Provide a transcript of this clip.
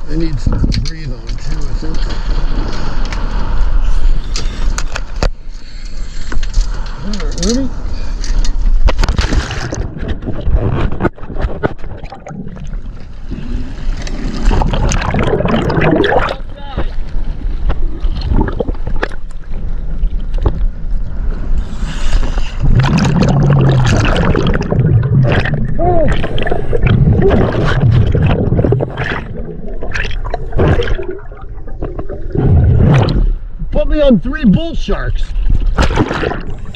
They need something to breathe on too, I think. Alright, Ruby. Put me on 3 bull sharks.